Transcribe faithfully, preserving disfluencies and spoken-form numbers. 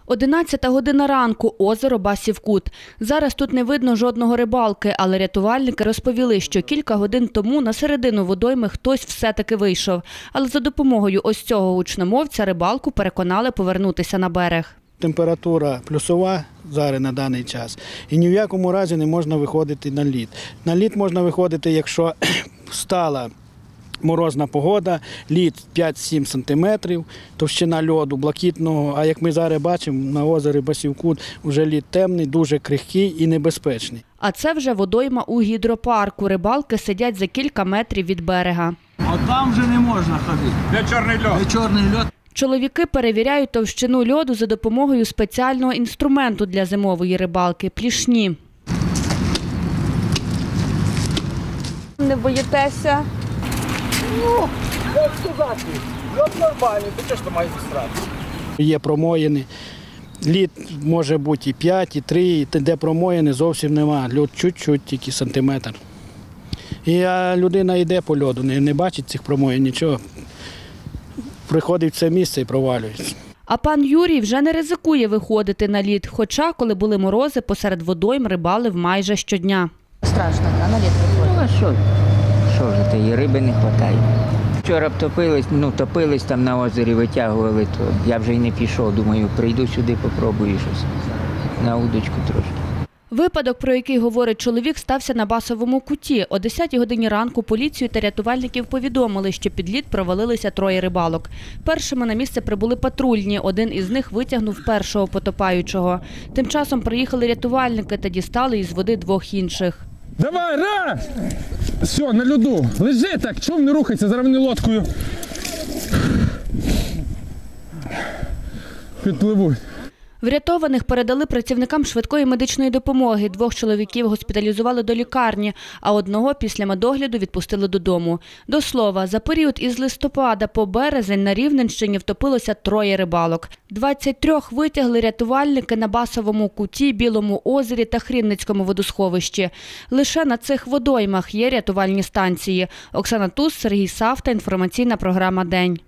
одинадцята година ранку, озеро Басів-Кут. Зараз тут не видно жодного рибалки, але рятувальники розповіли, що кілька годин тому на середину водойми хтось все-таки вийшов. Але за допомогою ось цього гучномовця рибалку переконали повернутися на берег. Температура плюсова зараз на даний час і ні в якому разі не можна виходити на лід. На лід можна виходити, якщо стала морозна погода, лід п'ять-сім сантиметрів, товщина льоду блакитного, а як ми зараз бачимо, на озері Басів-Кут вже лід темний, дуже крихкий і небезпечний. А це вже водойма у гідропарку. Рибалки сидять за кілька метрів від берега. А там вже не можна ходити. Де чорний льод? Де чорний льод? Чоловіки перевіряють товщину льоду за допомогою спеціального інструменту для зимової рибалки – плішні. Не боїтеся? Ну, як сказати, льод нормальний, то чого ж має страти? Є промоїни, лід може бути і п'ять, і три, і де промоїни зовсім нема, лід чуть-чуть, тільки сантиметр. І людина йде по льоду, не, не бачить цих промоїн, нічого. Приходить в це місце і провалюється. А пан Юрій вже не ризикує виходити на лід, хоча, коли були морози, посеред водойм рибалив майже щодня. Страшно, а на лід виходить. Ну, а що? Що ж ти, і риби не вистачає. Вчора б топились, ну, топились там на озері, витягували, то я вже й не пішов. Думаю, прийду сюди, попробую щось на удочку трошки. Випадок, про який говорить чоловік, стався на Басовому куті. О десятій годині ранку поліцію та рятувальників повідомили, що під лід провалилися троє рибалок. Першими на місце прибули патрульні. Один із них витягнув першого потопаючого. Тим часом приїхали рятувальники та дістали із води двох інших. Давай, раз! Все, на льоду. Лежи так, чому не рухайся, зараз вони лодкою підпливуть. Врятованих передали працівникам швидкої медичної допомоги. Двох чоловіків госпіталізували до лікарні, а одного після медогляду відпустили додому. До слова, за період із листопада по березень на Рівненщині втопилося троє рибалок. двадцять трьох витягли рятувальники на Басовому куті, Білому озері та Хрінницькому водосховищі. Лише на цих водоймах є рятувальні станції. Оксана Туз, Сергій Савта, інформаційна програма «День».